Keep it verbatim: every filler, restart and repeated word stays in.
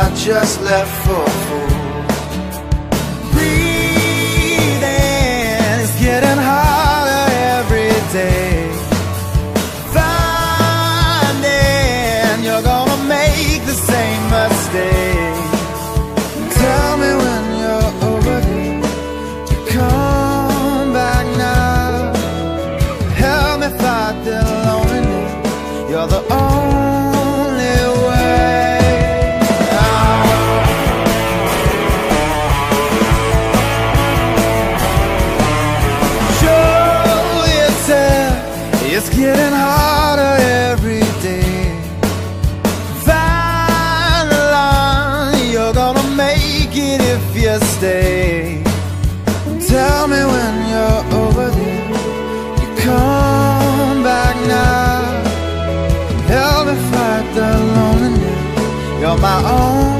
I just left for a fool. Breathing is getting harder every day. Finding you're gonna make the same mistake. Tell me when you're over here to come back now. Help me fight the loneliness. You're the only way. Show yourself, it's getting harder every day. Find the line, you're gonna make it if you stay. Tell me when you're over there, you come back now. Help me fight the loneliness. You're my own.